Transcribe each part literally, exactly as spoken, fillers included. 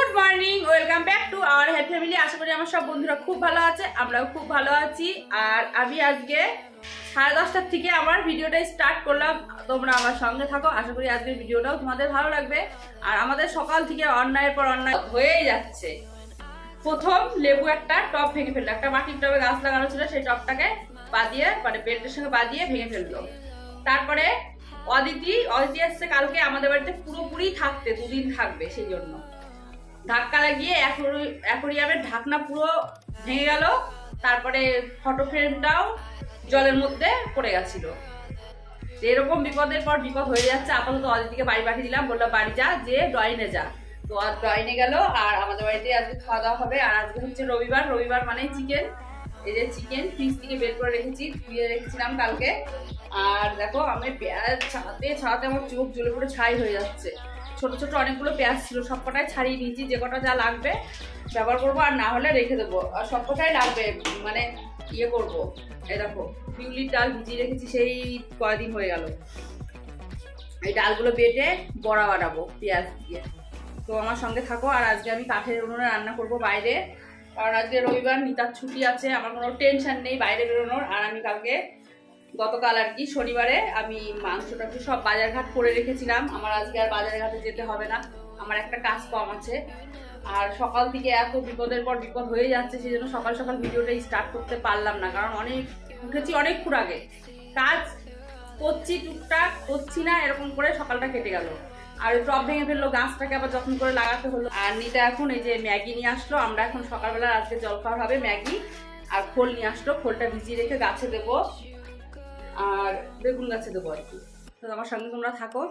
Good morning, welcome back to our head family. আশা করি আমার সব বন্ধুরা খুব ভালো আছে, আমরাও খুব ভালো আছি। আর আমি আজকে সাড়ে দশটার থেকে আমার ভিডিওটা স্টার্ট করলাম, তোমরা আমার সঙ্গে থাকো। আশা করি আজকের ভিডিওটাও তোমাদের ভালো লাগবে। আর আমাদের সকাল থেকে অন্যায়ের পর অন্যায় হয়েই যাচ্ছে। প্রথম লেবু একটা টব ভেঙে ফেললো, একটা মাটির টবে গাছ লাগানো ছিল, সেই টবটাকে বাদিয়ে মানে বেল্টের সঙ্গে বাদিয়ে ভেঙে ফেললো। তারপরে অদিতি অদিতি আসছে কালকে আমাদের বাড়িতে পুরোপুরি থাকতে, দুদিন থাকবে, সেই জন্য ধাক্কা লাগিয়ে অ্যাকোরিয়ামের ঢাকনা পুরো ভেঙে গেল। তারপরে ফটো ফ্রেমটাও জলের মধ্যে পড়ে গেছিল। এরকম বিপদের পর বিপদ হয়ে যাচ্ছে। আপাতত অদিতিকে বাড়ি পাঠিয়ে দিলাম, বললাম বাড়ি যা, যে ড্রয়িংয়ে যা। তো আর ড্রয়িংয়ে গেল। আর আমাদের বাড়িতে আজকে খাওয়া দাওয়া হবে। আর আজকে হচ্ছে রবিবার, রবিবার মানেই চিকেন। এই যে চিকেন ফ্রিজ থেকে বের করে রেখেছি, ধুয়ে রেখেছিলাম কালকে। আর দেখো আমি পেঁয়াজ ছাড়াতে ছাড়াতে আমার চোখ জ্বলে পুরো ছাই হয়ে যাচ্ছে। ছোট ছোট অনেকগুলো পেঁয়াজ ছিল, সব কটাই ছাড়িয়ে নিয়েছি। যে কটা যা লাগবে ব্যবহার করবো, আর না হলে রেখে দেবো। আর সব কটাই লাগবে, মানে ইয়ে করবো। এই দেখো বিউলির ডাল ভিজিয়ে রেখেছি, সেই কয়দিন হয়ে গেল। এই ডালগুলো বেটে বড়া বানাবো পেঁয়াজ দিয়ে। তো আমার সঙ্গে থাকো। আর আজকে আমি কাঠের উনুনে রান্না করব বাইরে, কারণ আজকে রবিবার, নিতার ছুটি আছে, আমার কোনো টেনশন নেই বাইরে বেরোনোর। আর আমি কালকে গতকাল আর কি শনিবারে আমি মাংসটা সব বাজার ঘাট করে রেখেছিলাম। আমার আজকে আর বাজার ঘাটে যেতে হবে না, আমার একটা কাজ কম আছে। আর সকাল থেকে এত বিপদের পর বিপদ হয়ে যাচ্ছে, সেই জন্য সকাল সকাল ভিডিওটা স্টার্ট করতে পারলাম না। কারণ অনেক উঠেছি অনেকক্ষণ আগে, কাজ করছি টুকটাক, করছি না, এরকম করে সকালটা কেটে গেল। আর ওই টব ভেঙে ফেললো, গাছটাকে আবার যত্ন করে লাগাতে হলো। আর নিটা এখন এই যে ম্যাগি নিয়ে আসলো, আমরা এখন সকালবেলা আজকে জলখাবার হবে ম্যাগি। আর খোল নিয়ে আসলো, খোলটা ভিজিয়ে রেখে গাছে দেবো, আর বেগুন গাছে দেবো আর কি। তো আমার সঙ্গে তোমরা থাকো।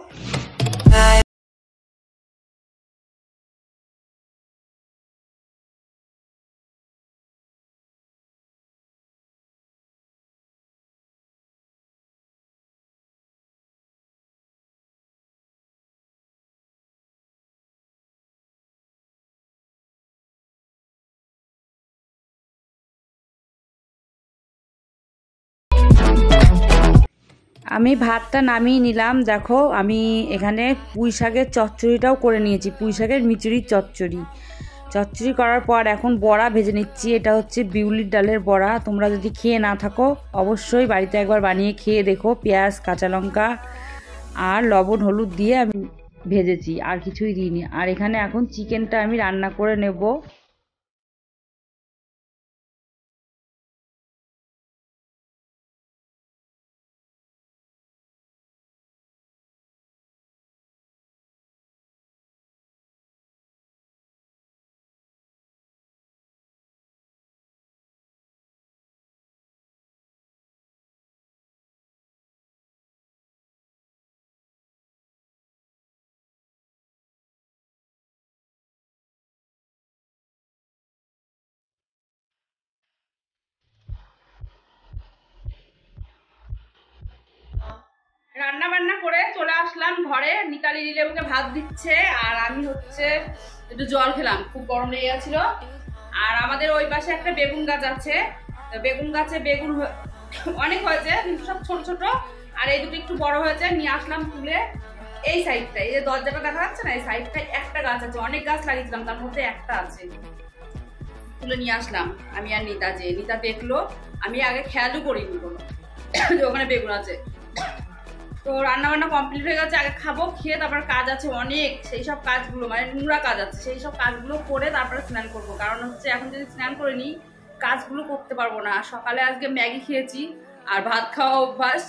আমি ভাতটা নামিয়ে নিলাম। দেখো আমি এখানে পুঁই শাকের চচ্চড়িটাও করে নিয়েছি, পুঁই শাকের মিচুরির চচ্চড়ি। চচ্চড়ি করার পর এখন বড়া ভেজে নিচ্ছি। এটা হচ্ছে বিউলির ডালের বড়া। তোমরা যদি খেয়ে না থাকো অবশ্যই বাড়িতে একবার বানিয়ে খেয়ে দেখো। পেঁয়াজ, কাঁচা লঙ্কা আর লবণ হলুদ দিয়ে আমি ভেজেছি, আর কিছুই দিইনি। আর এখানে এখন চিকেনটা আমি রান্না করে নেব। রান্না বান্না করে চলে আসলাম ঘরে। নিতালি লেবুকে ভাত দিচ্ছে, আর আমি হচ্ছে একটু জল খেলাম, খুব গরম লেগে গেছিল। আর আমাদের ওই পাশে একটা বেগুন গাছ আছে, বেগুন গাছে বেগুন অনেক হয়েছে, কিন্তু সব ছোট ছোট। আর এই দুটো একটু বড় হয়েছে, নিয়ে আসলাম তুলে। এই সাইডটা, এই যে দরজাটা দেখা যাচ্ছে না, এই সাইডটায় একটা গাছ আছে, অনেক গাছ লাগিয়েছিলাম, তার মধ্যে একটা আছে, তুলে নিয়ে আসলাম আমি আর নিতা। যে নিতা দেখলো, আমি আগে খেয়ালও করিনি কোনো যে ওখানে বেগুন আছে। তো রান্না বান্না কমপ্লিট হয়ে গেছে, আগে খাবো, খেয়ে তারপর কাজ আছে অনেক, সেই সব কাজগুলো মানে নোংরা কাজ আছে, সেই সব কাজগুলো করে তারপরে স্নান করবো। কারণ হচ্ছে এখন যদি স্নান করে নিই কাজগুলো করতে পারবো না। সকালে আজকে ম্যাগি খেয়েছি, আর ভাত খাওয়া অভ্যাস,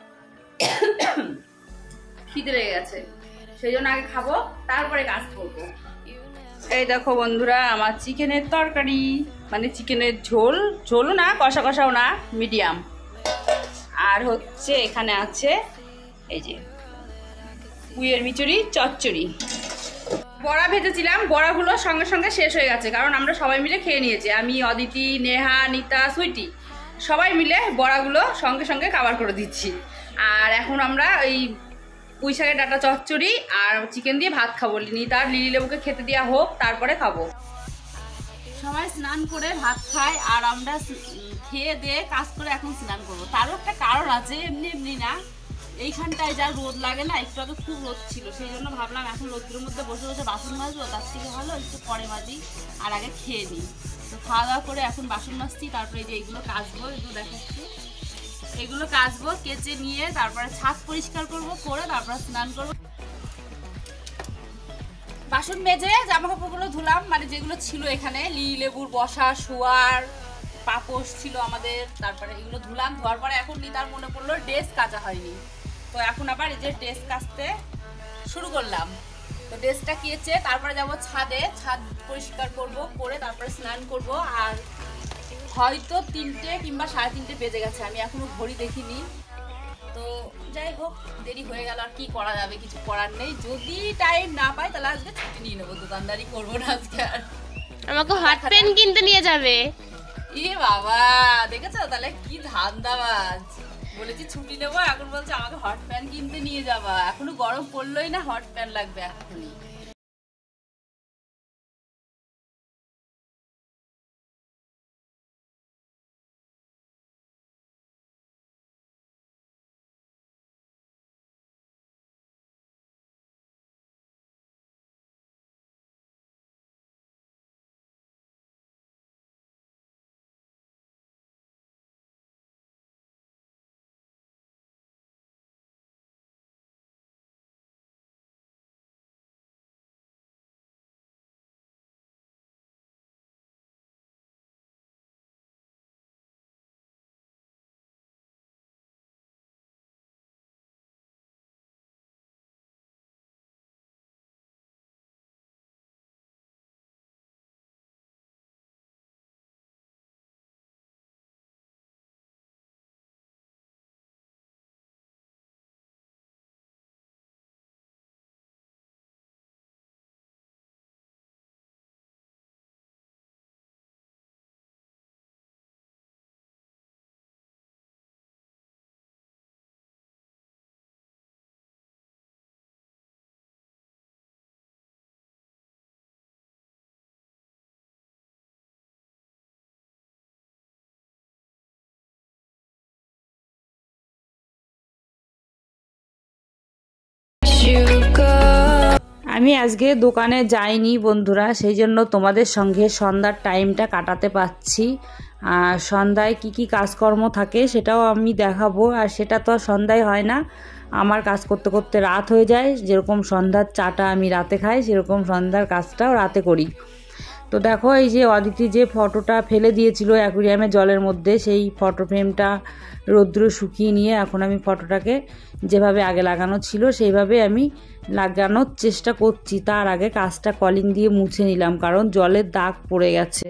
খিদে লেগে গেছে, সেই জন্য আগে খাবো তারপরে কাজ করবো। এই দেখো বন্ধুরা, আমার চিকেনের তরকারি, মানে চিকেনের ঝোল, ঝোলও না কষা কষাও না, মিডিয়াম। আর হচ্ছে এখানে আছে এই যে পুঁইয়ের মিচুরি চচ্চড়ি। বড়া ভেজেছিলাম, বড়াগুলো সঙ্গে সঙ্গে শেষ হয়ে গেছে, কারণ আমরা সবাই মিলে খেয়ে নিয়েছি। আমি, অদিতি, নেহা, নিতা, সুইটি সবাই মিলে বড়াগুলো সঙ্গে সঙ্গে কাভার করে দিচ্ছি। আর এখন আমরা ওই পুঁই শাকের ডাঁটা চচ্চড়ি আর চিকেন দিয়ে ভাত খাবো। নিতার লিলি লেবুকে খেতে দেওয়া হোক, তারপরে খাবো। সবাই স্নান করে ভাত খায়, আর আমরা খেয়ে দিয়ে কাজ করে এখন স্নান করবো। তারও একটা কারণ আছে, এমনি এমনি না। এইখানটায় যা রোদ লাগে না, একটু আগে খুব রোদ ছিল, সেই জন্য ভাবলাম এখন রোদ্রের মধ্যে বসে বসে বাসন মাজবো, তার থেকে ভালো একটু পরে মাজি আর আগে খেয়ে নিই। তো খাওয়া দাওয়া করে এখন বাসন মাজছি, তারপরে এই যে এইগুলো কাচবো, এগুলো দেখাচ্ছি, এগুলো কাচবো, কেচে নিয়ে তারপরে ছাদ পরিষ্কার করব, করে তারপরে স্নান করবো। বাসন মেজে জামা কাপড়গুলো ধুলাম, মানে যেগুলো ছিল এখানে, লি লেবুর বসা, শোয়ার, পাপোশ ছিল আমাদের, তারপরে এগুলো ধুলাম। ধোয়ার পরে এখন নিতার মনে পড়লো ড্রেস কাচা হয়নি, তো এখন আবার এই যে ড্রেস কাচতে শুরু করলাম। তো ড্রেসটা কেচে তারপরে যাব ছাদে, ছাদ পরিষ্কার করব, করে তারপরে স্নান করব। আর হয়তো তিনটে কিংবা সাড়ে তিনটে বেজে গেছে, আমি এখনো ঘড়ি দেখিনি। তো যাই হোক, দেরি হয়ে গেল, আর কি করা যাবে, কিছু করার নেই। যদি টাইম না পাই তাহলে আজকে ছুটি নিয়ে নেবো, দোকানদারি করবো না আজকে আর। আমাকে হট পেন কিনতে নিয়ে যাবে। এ বাবা, দেখেছো তাহলে কি ধান্দাবাজ, বলেছি ছুটি নেবো, এখন বলছে আমাকে হট প্যান্ট কিনতে নিয়ে যাবা। এখনো গরম পড়লোই না, হট প্যান্ট লাগবে এখনই। আমি আজকে দোকানে যাইনি বন্ধুরা, সেই জন্য তোমাদের সঙ্গে সন্ধ্যার টাইমটা কাটাতে পারছি। আর সন্ধ্যায় কি কি কাজকর্ম থাকে সেটাও আমি দেখাবো। আর সেটা তো আর সন্ধ্যায় হয় না, আমার কাজ করতে করতে রাত হয়ে যায়। যেরকম সন্ধ্যার চাটা আমি রাতে খাই, সেরকম সন্ধ্যার কাজটাও রাতে করি। তো দেখো, এই যে অদিতি যে ফটোটা ফেলে দিয়েছিল অ্যাকুরিয়ামে জলের মধ্যে, সেই ফটো ফ্রেমটা রৌদ্র শুকিয়ে নিয়ে এখন আমি ফটোটাকে যেভাবে আগে লাগানো ছিল সেইভাবে আমি লাগানোর চেষ্টা করছি। তার আগে কাজটা কলিং দিয়ে মুছে নিলাম, কারণ জলের দাগ পড়ে গেছে।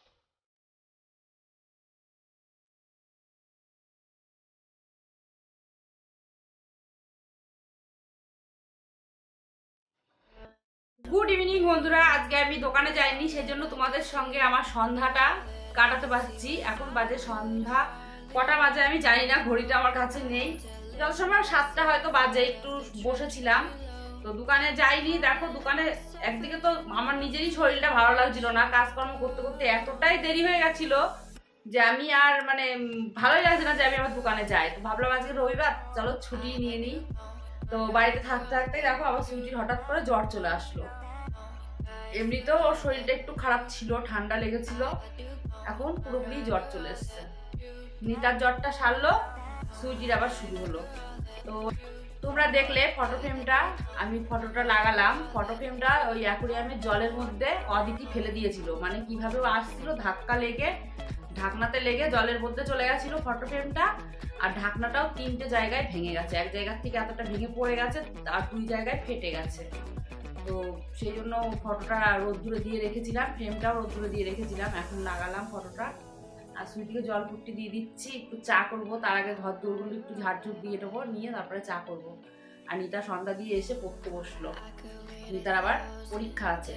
গুড ইভিনিং বন্ধুরা, আজকে আমি দোকানে যাইনি, সেই জন্য তোমাদের সঙ্গে আমার সন্ধ্যাটা কাটাতে পারছি। এখন বাজে সন্ধ্যা, কটা বাজে আমি জানি না, ঘড়িটা আমার কাছে নেই। যত সময় সাতটা হয়তো বাজে, একটু বসেছিলাম, তো দোকানে যাইনি। দেখো, দোকানে একদিকে তো আমার নিজেরই শরীরটা ভালো লাগছিল না, কাজকর্ম করতে করতে এতটাই দেরি হয়ে গেছিল যে আমি আর মানে ভালোই লাগছে না যে আমি আমার দোকানে যাই। তো ভাবলাম আজকে রবিবার, চলো ছুটি নিয়ে নিই। তো বাড়িতে থাকতে থাকতে দেখো আবার সুইটির হঠাৎ করে জ্বর চলে আসলো। এমনিতেও ওর শরীরটা একটু খারাপ ছিল, ঠান্ডা লেগেছিল, এখন পুরোপুরি জ্বর চলে এসছে। নিতার জ্বরটা সারলো, সুইটির আবার শুরু হলো। তো তোমরা দেখলে ফটো ফ্রেমটা, আমি ফটোটা লাগালাম। ফটো ফ্রেমটা ওই অ্যাকুরিয়ামের জলের মধ্যে অদিতি ফেলে দিয়েছিল, মানে কিভাবে আসছিল, ধাক্কা লেগে ঢাকনাতে লেগে জলের মধ্যে চলে গেছিল ফটো ফ্রেমটা। আর ঢাকনাটাও তিনটে জায়গায় ভেঙে গেছে, এক জায়গা থেকে এতটা ভেঙে পড়ে গেছে, আর দুই জায়গায় ফেটে গেছে। তো সেই জন্য ফটোটা রোদ্দুরে দিয়ে রেখেছিলাম, ফ্রেমটাও রোদ্দুরে দিয়ে রেখেছিলাম। এখন লাগালাম ফটোটা, আর সুইটিকে জল ফুটতে দিয়ে দিচ্ছি, একটু চা করবো। তার আগে ঘর দৌড়গুলো একটু ঝাড়ঝুট দিয়ে দেবো, নিয়ে তারপরে চা করবো। আর নিতা সন্ধ্যা দিয়ে এসে পড়তে বসলো, নিতার আবার পরীক্ষা আছে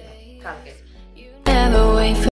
কালকে।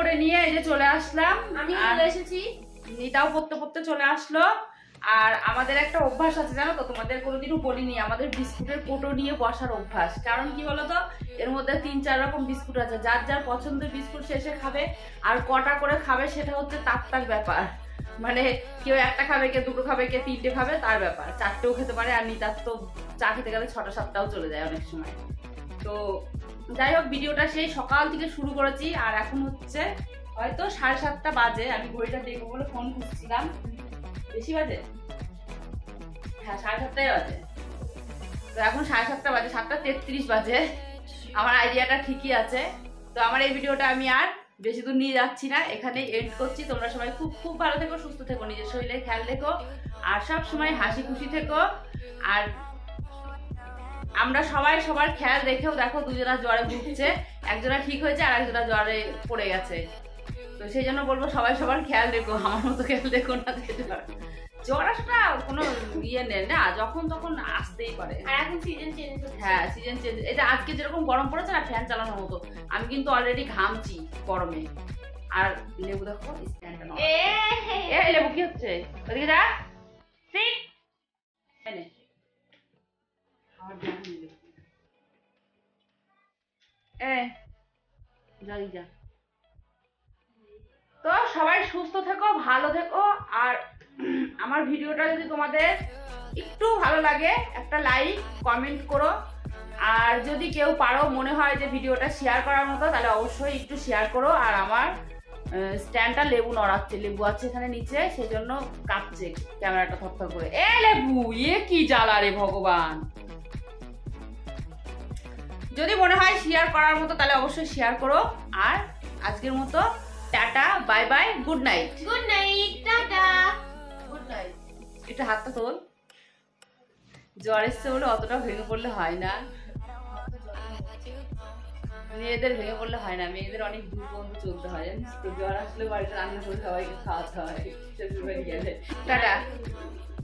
করে নিয়ে এই যে চলে আসলাম। আমি আর চলে এসেছি। নিতাও পড়তে পড়তে চলে আসলো। আর আমাদের একটা অভ্যাস আছে জানো তো, তোমাদের কোনোদিনও বলিনি, আমাদের বিস্কুটের কোটো নিয়ে বসার অভ্যাস। কারণ কি বলতো, এর মধ্যে তিন চার রকম বিস্কুট আছে, যার যার পছন্দের বিস্কুট শেষে খাবে। আর কটা করে খাবে সেটা হচ্ছে তার তার ব্যাপার, মানে কেউ একটা খাবে, কেউ দুটো খাবে, কেউ তিনটে খাবে, তার ব্যাপার। চারটেও খেতে পারে, আর নিতার তো চা খেতে গেলে ছটা সাতটাও চলে যায় অনেক সময়। তো যাই হোক, ভিডিওটা সেই সকাল থেকে শুরু করেছি, আর এখন হচ্ছে হয়তো সাড়ে সাতটা বাজে। আমি ঘড়িটা দেখবো বলে ফোন খুঁজছিলাম। বেশি বাজে? হ্যাঁ, সাড়ে সাতটাই বাজে। তো এখন সাড়ে সাতটা বাজে, সাতটা তেত্রিশ বাজে। আমার আইডিয়াটা ঠিকই আছে। তো আমার এই ভিডিওটা আমি আর বেশি দূর নিয়ে যাচ্ছি না, এখানেই এন্ড করছি। তোমরা সবাই খুব খুব ভালো থেকো, সুস্থ থেকো, নিজের শরীরে খেয়াল রেখো, আর সব সময় হাসি খুশি থেকো। আর আমরা সবাই সবার খেয়াল রেখেও দেখো, দুজনা জ্বরে ভুগছে, একজনা ঠিক হয়েছে আর একজনা জ্বরে পড়ে গেছে। তো সেই জন্য বলবো সবাই সবার খেয়াল রেখো, আমার মতো খেয়াল রেখো না। জ্বর আসাটা কোনো ইয়ে নেই না, যখন তখন আসতেই পারে। আর এখন সিজন চেঞ্জ হচ্ছে। হ্যাঁ, সিজন চেঞ্জ। এটা আজকে যেরকম গরম পড়েছে না, ফ্যান চালানোর মতো। আমি কিন্তু অলরেডি ঘামছি গরমে। আর লেবু দেখো, স্ট্যান্ডটা নাও। এ এ লেবু কি হচ্ছে? ওদিকে যা। ঠিক এনে খাবার দাও নিলে। এ যাই যা। তো সবাই সুস্থ থেকো, ভালো থেকো। আর আমার ভিডিওটা যদি তোমাদের একটু ভালো লাগে, একটা লাইক কমেন্ট করো। আর যদি কেউ পারো, মনে হয় যে ভিডিওটা শেয়ার করার মতো, তাহলে অবশ্যই একটু শেয়ার করো। আর আমার স্ট্যান্ডটা লেবু নড়াচ্ছে, লেবু আছে এখানে নিচে, সেই জন্য কাঁপছে ক্যামেরাটা থরথর করে। এ লেবু, এ কি জ্বালা রে ভগবান। যদি মনে হয় শেয়ার করার মতো, তাহলে অবশ্যই শেয়ার করো। আর আজকের মতো tata, bye bye, good night. Good night, tata. Good night. এটা হাতটা তোল। জ্বর এসছে বলে অতটা ভেঙে পড়লে হয় না, মেয়েদের ভেঙে পড়লে হয় না, মেয়েদের অনেক দূর পর্যন্ত চলতে হয় জানিস তো। জ্বর আসলে বাড়িতে রান্না করে সবাইকে খাওয়াতে হয় শ্বশুর বাড়ি গেলে। টাটা।